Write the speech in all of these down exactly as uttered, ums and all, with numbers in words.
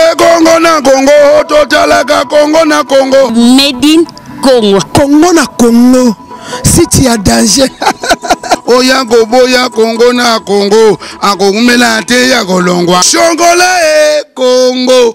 Totale Congo na Congo, totale Congo na Congo. Made in Congo. Congo na Congo. Si tu as danger. Oya boya Congo na Congo. Ako kumela te ya kolongwa. Shongola e Congo.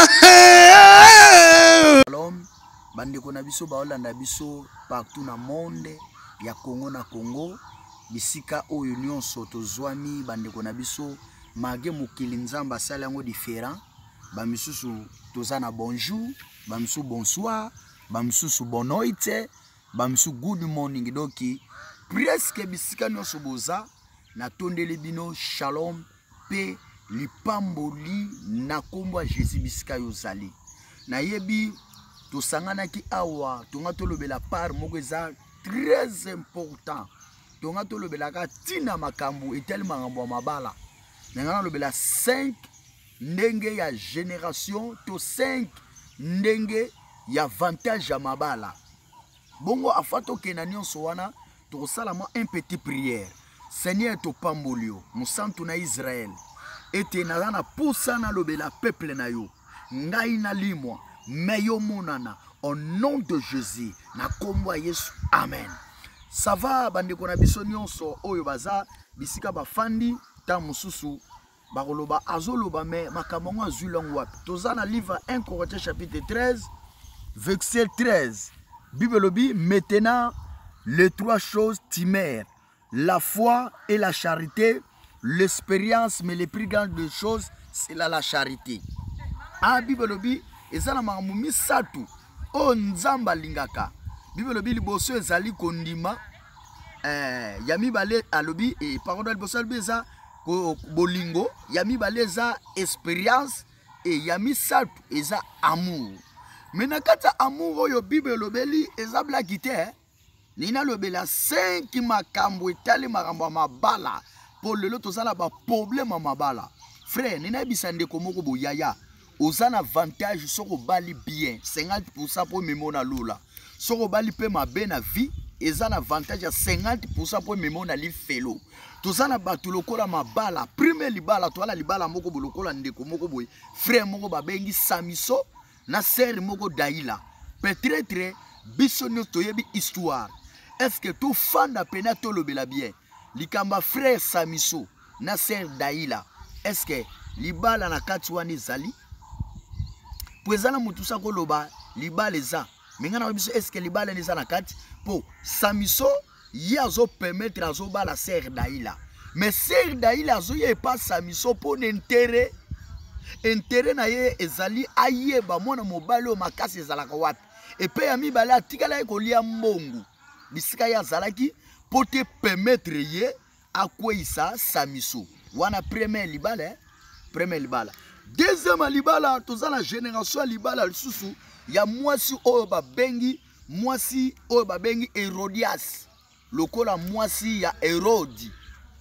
Shalom. Bande kona biso ba Holanda biso partout na monde ya Congo na Congo. Bisika oyo nyonso tozwami bande kona biso mage mokili nzamba sala yango différent. Ba misusu tozana bonjour, ba misusu bonsoir, ba misusu bonoite, ba misusu good morning. Doki presque bisika nyonso boza na tondele bino shalom pe lipamboli na kombo Jésus bisika yozali. Na yebi tosangana ki awa tonga tolobela part moko eza très important. Tonga tolobela ka tina makambo etel makambo mabala. Nangana lobela cinq ndenge ya génération to cinq ndenge ya avantage ya mabala. Bongo afato kenanyo sowana to salama un petit prière. Seigneur to pambolio musantu na Israël. Ete nazana poussa na lobela peuple na yo. Ngai na limwa meyo monana au nom de Jésus na kombo Yesu. Amen. Ça va bande kona biso nyonso oyo baza bisika bafandi ta mususu bakoloba azoloba me makambo azulong wapi. Tozana livre un Corinthiens chapitre treize verset treize. Bible lobi maintenant les trois choses timères, la foi et la charité, l'expérience, mais les plus grandes choses c'est là la charité. Ah Bible lobi ezala makambo misatu o nzamba lingaka. Bible lobi liboso ezali kondima eh yami bale alobi et par contre liboso beza bolingo yami baleza expérience et yami satu eza amour. Mena kata amour oyo Bible lobeli eza blakite nina lobela cinq makambo etali makambo mabala pour lelo tozala ba problème mabala. Frère nina bisande komoko boyaya ozan avantage soko bali bien cinquante pour cent pour memona lula soko bali pe mabe na vie ezan avantage ya cinquante pour cent pour memona li felo tozana batu lokola mabala premier libala to ala libala moko bolokola ndeko moko boy frère moko babengi Samiso na sœur moko Daïla peut-être biso no toyebi histoire. Est-ce que tout fanda pena to lobela bien likamba frère Samiso na sœur Daïla est-ce que libala na kati wani zali Pwezana mutusa koloba libala eza mengana biso est-ce que libala neza na kati po Samiso yazo permettre azo bala sœur Daïla mais sœur Daïla azo ye pas Samiso po n'intérêt intérêt na ye ezali ayeba mona mobali o makasi ezalaka wapi et pe ami bala atikala ko lia mbongo bisika ya zalaki po te permettre ye akwisa Samiso wana premier libala premier libala. Deuxième libala tozala génération libala lisusu ya mwasi oyo babengi mwasi oyo babengi Herodias lokola mwasi ya Herodi.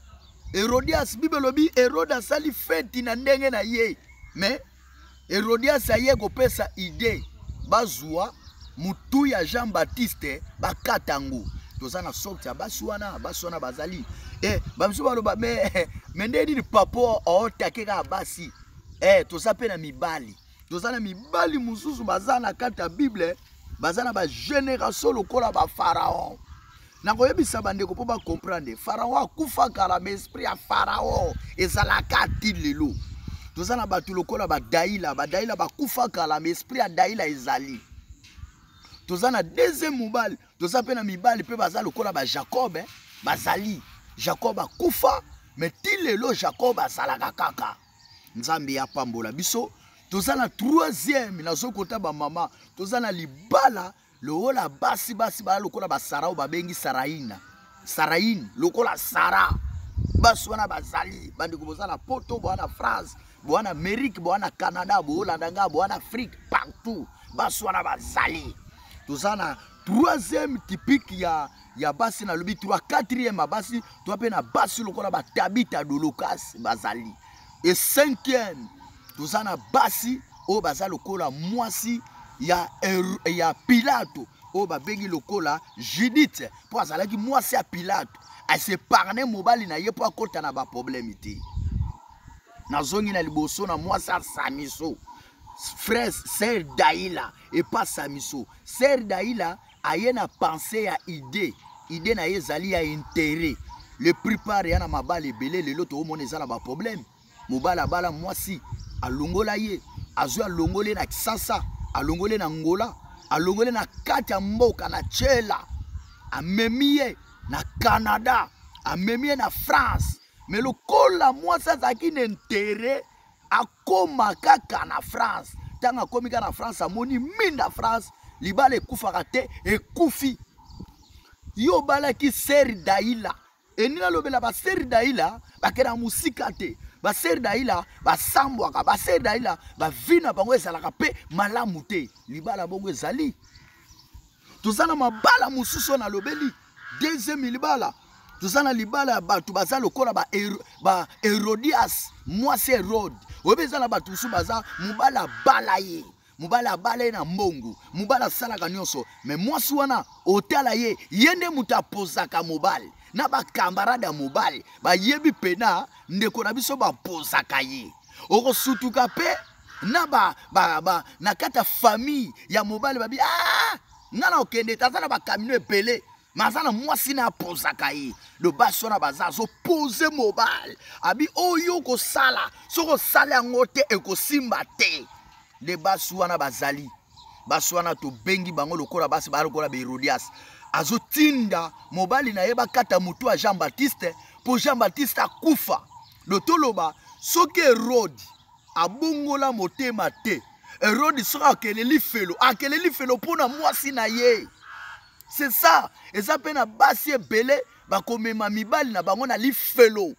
Herodias Bible lobi Herodias ali feti na ndenge na ye mais Herodias aye kopesa idée bazwa mutu ya Jean Baptiste bakatango tozana sorti ya basuana basuana bazali eh bamsu baloba me mendedi di papo o takeka basi. Eh toza pe na mibali tozana mibali mususu bazana kata Bible bazana ba génération lokola ba pharaon na koyebisa bandeko po ba comprendre pharaon akufa kala mais esprit ya pharaon ezala kati lelo tozana batu lokola ba Daïla ba Daïla bakufa kala mais esprit ya Daïla ezali tozana deuxième mobali toza pe na mibali pe bazala lokola ba Jacob eh bazali Jacob akufa mais ti lelo Jacob azala kaka Nzambi ya pambola biso tozana troisième nazo kota ba mama tozana libala lokola basi basi ba lokola ba Sarah babengi Saraina Saraine lokola Sara basi wana bazali bandi kobozala poto bwana France bwana Amérique bwana Canada bwana Holanda bwana Afrique partout basi wana bazali tozana troisième typique ya ya basi na lobi trois quatrième basi to pe na basi lokola ba Tabita Dolokas bazali. Et cinquième, nous avons basi au bazar lokola mwasi ya ya Pilato au babengi lokola Judith pour azalaki mwasi ya Pilato a se parler mobali na ye pour kota na ba problème ité. Na zongi na liboso na mwasi Samiso frère Sœur Daïla et pas Samiso. Sœur Daïla a une pensée à idée. Idée na yezali a intérêt. Le prépare yana mabale belé le loto mon ezala ba problème. Mobala bala mwasi a longola ye. Azu a longolé na Kisasa, a longolé na Ngola, a longolé na kati ya mboka na Chela. A memie na Canada, a memie na France. Mais le kola mwasi azaki n'intérêt a koma kaka na France. Tanga komika na France a moni minda France. Libale kufaka te e kufi. Yo bala ki Sœur Daïla. Et nina lobela ba Sœur Daïla ba kena musika te. Ba Sœur Daïla ba sambwaka. Ba Sœur Daïla ba vina bango ezalaka pe malamu te. Libala bongo ezali. Tozana mabala mususu na lobeli. Deuxième libala. Tozana libala batu baza lokola ba ba Herodias, moi c'est Hérode. Obezana batu su baza mubala balaye. Mubala balaye na mbongo. Mubala salaka nyonso. Mais moi suana otala ye yende muta posaka mobile. Na ba camarade mobile. Ba yebi pena ndeko na biso ba posaka ye. Oko sutuka pe na ba ba ba na kata famille ya mobile babi ah ngana okende tazana ba kamino epele. Mazana mwasi na posaka ye. Le basona baza so pose mobile. Abi oyo ko sala. Soko sala ngote e ko simba te. Le baswana bazali. Baswana to bengi bango lokola basi ba lokola be Herodias. Azo tinda mobile na yeba kata mutu a Jean-Baptiste pour Jean-Baptiste akufa. Le toloba soke Hérode abongola motema te. Hérode sera akeleli felo. Akeleli felo pona mwasi na ye. C'est ça. Et ça peine à bassi belé, ba komema mibali na bango na li felo.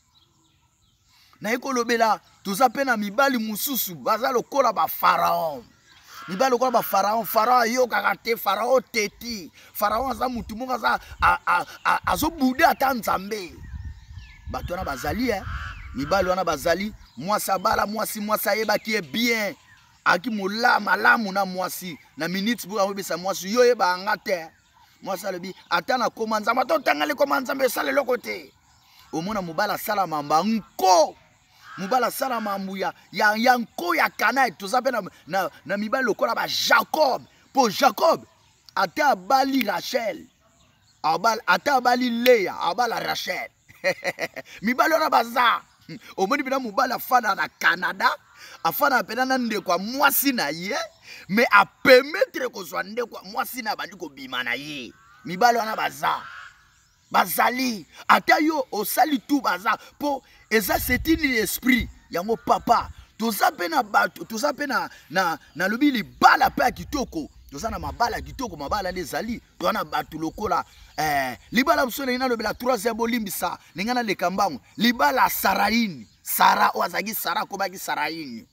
Na ekolobela, tout ça peine à mibali mususu, baza lokola ba pharaon. Mibali lokola ba pharaon, pharaon yo kakate, pharaon teti. Pharaon za mutu monga za a a a azo boudé ata nzambe. Bato na bazali hein. Mibali wana bazali, moi ça bala, moi si moi ça yeba qui est bien. Aki mola malamu na mwasi na minutes pour abisa mwasi yo yeba ngate. Moi ça le bi atana komanza mato tangale komanza mbe sale lokote omona mubala sala mamba nko mubala sala mambu ya ya yanko ya kana tozape na na, na mibala lokola ba Jacob pour Jacob ata bali Rachel abal ata bali Leah abala Rachel mibala na baza omoni bina mubala fana na Canada afana pena na ndeko mwasi na ye mais a permettre ko so ndeko mwasi na bandi ko bima na ye mibalo na baza bazali ata yo osali tout baza po eza c'est un esprit yango papa toza pena bato toza pena na na lobili bala pa kitoko toza na mabala kitoko mabala ndezali to na bato lokola eh libala msone ina lobela troisième olimbisa ningana le kambango libala Saraini Sara wazagi Sara ko baki Saraini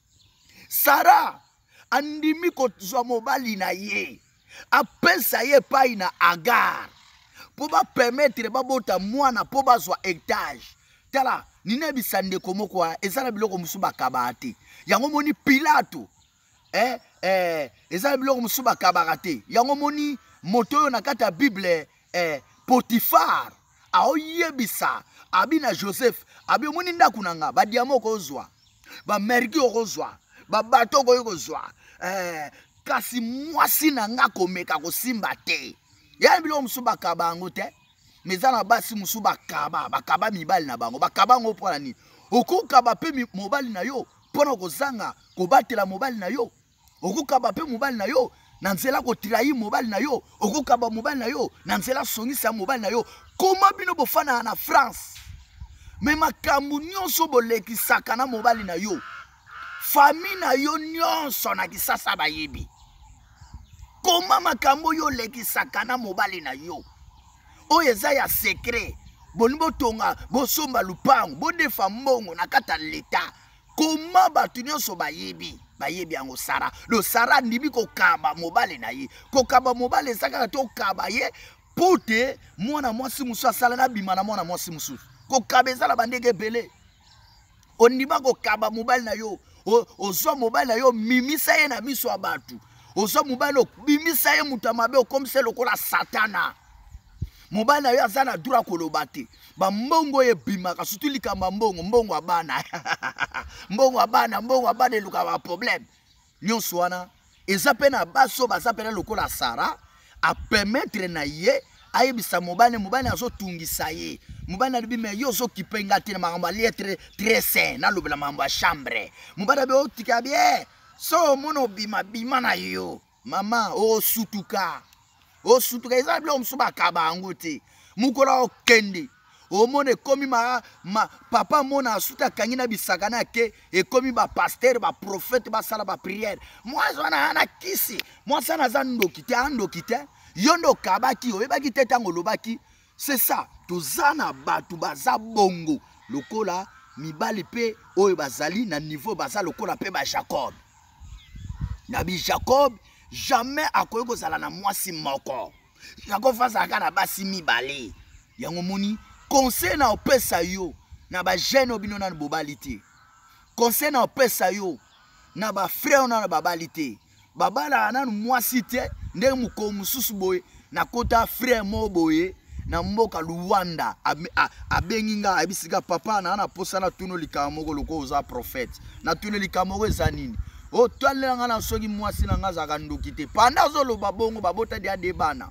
Sara andimi ko zwa mobali na ye apesa ye pai na Agar po ba permettre ba bota mwana po ba zwa hectage tala nine bisande komoko wa ezala biloko musuba kabate yango moni Pilato eh eh ezala biloko musuba kabate yango moni moto na kata Bible eh Potifar aoyebisa abi na Joseph abi moni ndakunanga ba diamo ko zwa ba merki ko zwa ba bato ko kozwa eh kasi mwasi na nga komeka ko simba te ya bilo musuba kabango te mezana basi musuba kaba bakaba mibali na bango bakaba ngo pona ni okukaba pe mobali na yo pona kozanga ko batela mobali na yo okukaba pe mobali na yo na nzela ko trahi mobali na yo okukaba mobali na yo na nzela songisa mobali na yo koma bino bofana na France me makambu nyonso bolekisaka na mobali na yo famille na yo nyonso na kisasa bayebi koma makambo yo lekisaka na mobali na yo oyo eza ya secret boni botonga bosomba lupango bodefa mbongo na kata leta koma bato nyonso bayebi bayebi yango Sara lo Sara ndimi kokaba mobali na ye kokaba mobali ezaka to kaba ye pote mwana mwasi musu asala na bima na mwana mwasi musu kokaba ezala bandenge ebele ondima kokaba mobali na yo ozwa mobali na yo mimisa ye na miso ya bato ozwa mobali bimisa ye mutu mabe okomisa lokola satana mobali na yo aza na dura koloba te bambongo ebimaka surtout likamba mbongo mbongo abana mbongo abana mbongo abana eluka ba problème nyonso wana eza pe na baso baza pe na lokola Sara a permettre na ye ayebisa mobali mobali azotungisa ye mobali alibi me yo zo kipenga te na makambo ali très très sain na lobela makambo ya chambre mobali be otika bien so mono bima bima na yo mama o sutuka o sutuka eza bilo msuba kaba angote mukola okende o mone komi ma, ma papa mona asuta kangina bisakana ke e komi ba pasteur ba prophète ba sala ba prière moi zona ana kisi moi sana za ndokite andokite yondo kabaki oyebaki te tango lobaki c'est ça tozana batu baza bongo lokola mibali pe oyo bazali na niveau baza lokola pe ba Jacob na bi Jacob jamais akoyo kozala na mwasi moko Jacob fazaka na basi mibale yango moni conseil na opesa yo na ba jeune obino na bobalite conseil na opesa yo na ba frère na babalite babala na mwasi te nde muko mususu boye na kota frère mo boye na mboka Luanda abenginga abisika papa na na posa na tuno likamoko loko oza prophète na tuno likamoko ezanini o twale nga na soki mwasi na nga zaka ndokite panda zolo babongo babota dia debana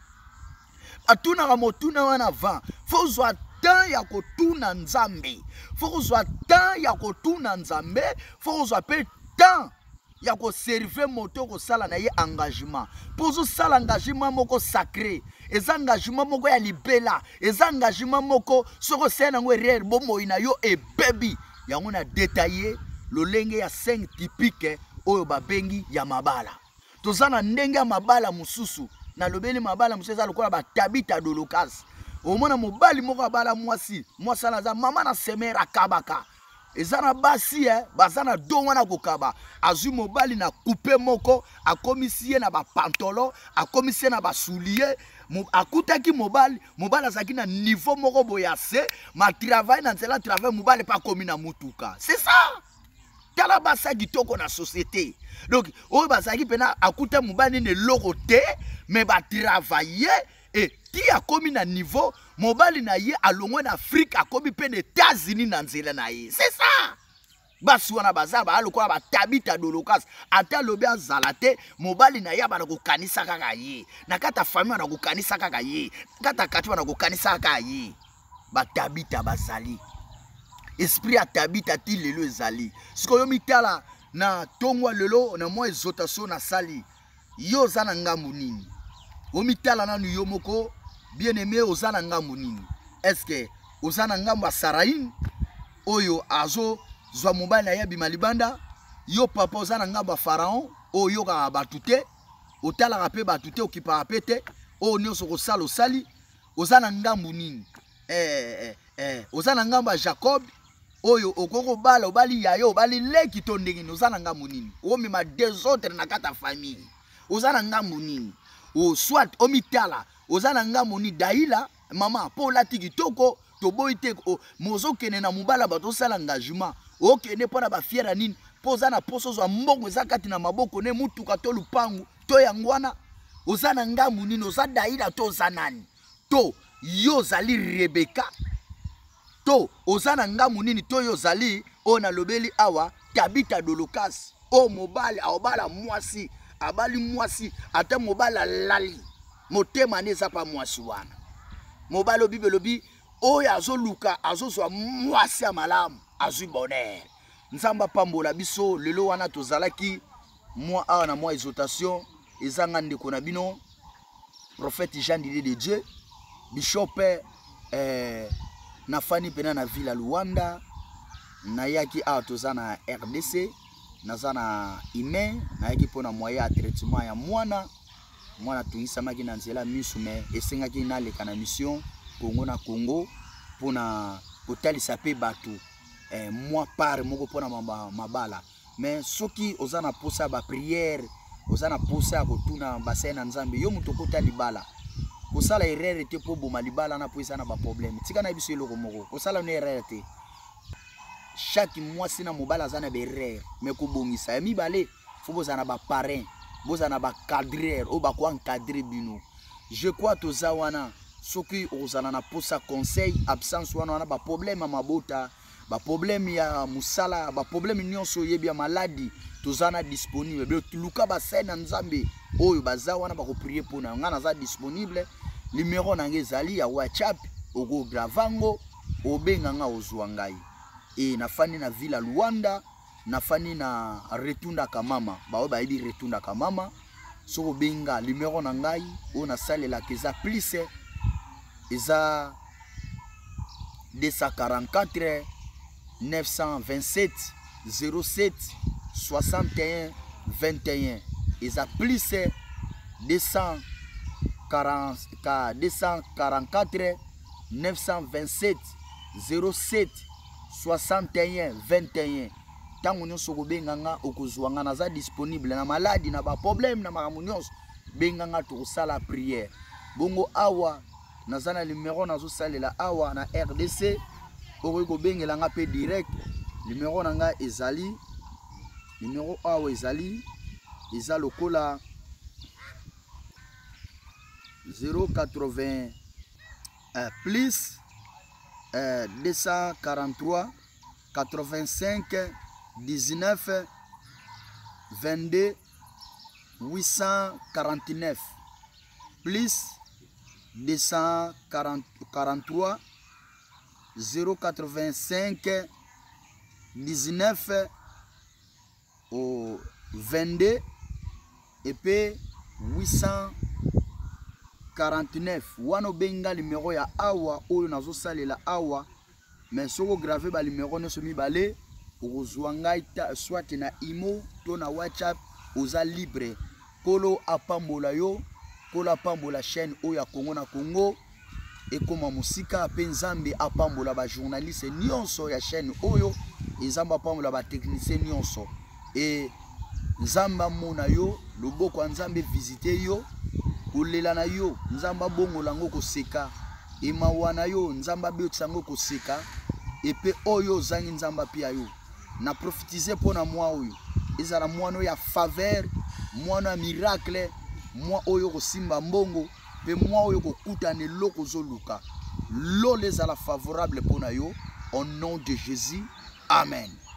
atuna ka motuna wana va faut zwa temps ya kotuna nzambe faut zwa temps ya kotuna nzambe faut zwa pe temps ya ko servir moto ko sala na ye engagement pour zo sala engagement moko sacré eza engagement moko ya libela eza engagement moko soko sena ngwe rere bomo ina yo e baby yango na détailler lolenge ya cinq typique oyo babengi ya mabala tozana ndenge ya mabala mususu na lobeli mabala mususu lokola ba Tabita Dolokas omona mobali moko abala mwasi mwasi na za mama na semera kabaka ezana basi eh bazana dongo na kokaba azu mobali na coupe moko akomisie na ba pantalon akomisie na ba soulier akutaki mobali mobali azaki na niveau moko boyase ma travail na nzela travail mobali pa komi na mutuka c'est ça tala basa kitoko na société donc oyo bazaki pena akuta mobali ne loko te mais ba travailler et ti akomi na niveau mobali na ye alongwe na Afrique akomi pe na États-Unis na nzela na ye c'est ça basi wana bazaba alokola ba Tabita Dolokas ata lobi azala te mobali na ye bana kokanisa kaka ye na kata famille na kokanisa kaka ye kata kati na kokanisa kaka ye ba Tabita bazali esprit ya Tabita ti lelo ezali siko yo mitala na tongwa lelo na mo exotation na sali yo zana ngambu nini omitala na yo moko bien aimé ozana ngambu nini est-ce que ozana ngambu ya Sarain oyo azo zwa mobali na yebi malibanda yo papa ozana ngambu ya Pharaon oyo ka batute otala pe batute okipa pete o nyonso ko sala osali ozana ngambu nini eh eh eh ozana ngambu ya Jacob oyo okoko bala obali yayo obali leki to ndenge ozana ngambu nini o mema deux autres na kata famille ozana ngambu nini o soit omitala ozana ngambu ni daila mama po la tikitoko to boite mozo kene na mubala bato sala engagement o kene pona ba fiera nini pozana poso zo mbongo ezakati na maboko ne mutuka to lupangu to yangwana ozana ngambu nini oza daila to zanani to yo zali Rebeka to ozana ngambu nini to yo zali ona lobeli awa Tabita Dolokas o mobali aobala mwasi abali mwasi ata mobala lali motema neza pa mwasi wana mobalo bibelobi oya azoluka azozwa mwasi ya malamu azwi bonheur nzamba pambola biso lelo wana tozalaki moi awa na moi exhortation ezanga ndeko na bino prophète Jean Didier de Dieu bishop eh na fani pena na ville Luanda na yaki awa tozana R D C nazana ime na yaki pona moyen ya traitement ya mwana mwana tungisamaki na nzela misu me esengaki na leka na mission Congo na Congo pona kotalisa pe batu eh, moi par moko pona mabala mais soki ozana posa ba prière ozana posa kotuna bassin na nzambe yo muto kota libala kosala erreur te po boma libala na poisa na ba problème tika na biso eloko moko kosala na erreur te chaque mois sina mobala zana be erreur mais ko bongisa ya mibale fo bozana ba parrain bozana ba cadreur o ba ko encadrer bino je crois tozawana soki ozana na posa conseil absence wana na ba problème mabota ba problème ya musala ba problème nyonso yebi ya maladi tozana disponible be tuluka ba sena nzambe oyo baza wana ba ko prier pona ngana za disponible numéro na ngezali ya WhatsApp ogo gravango obenga nga ozwa ngai e nafani na Villa Luanda nafani na Retunda Kamama ba ba yebi Retunda Kamama soko benga numéro na ngai o na salela keza plus eza deux cent quarante-quatre neuf cent vingt-sept zéro sept soixante et un vingt et un eza plus deux cent quarante-quatre neuf cent vingt-sept zéro sept soixante et un vingt et un tango nyonso ko benganga okozwanga naza disponible na maladi na ba problème na makamu nyonso benganga to sala prière bongo awa nazana numéro nazo salela awa na R D C oko ko bengelanga pe direct numéro nanga ezali numéro awa ezali eza lokola zéro quatre-vingts euh, plus euh, deux cent quarante-trois quatre-vingt-cinq dix-neuf vingt-deux huit cent quarante-neuf plus deux cent quarante-trois zéro quatre-vingt-cinq dix-neuf au vingt-deux et puis huit cent quarante-neuf wano benga numéro ya awa oyo nazo salela awa mais soko gravé ba numéro ne somi balé okozwa ngai soit na imo to na WhatsApp oza libre kolo apambola yo kolo apambola chaîne oyo ya Congo na Congo ekoma musika pe nzambe apambola ba journaliste nyonso ya chaîne oyo ezamba apambola ba technicien nyonso et nzamba mona yo loboko nzambe visiter yo kolela na yo nzamba bongo lango koseka e mawana yo nzamba beotsango koseka et pe oyo zangi nzamba pia yo na profitiser pona moi oyo ezala mwana ya faveur mwana miracle moi oyo kosimba mbongo pe moi oyo kokutana eloko zoluka lo les ala favorable pona yo au nom de Jésus amen.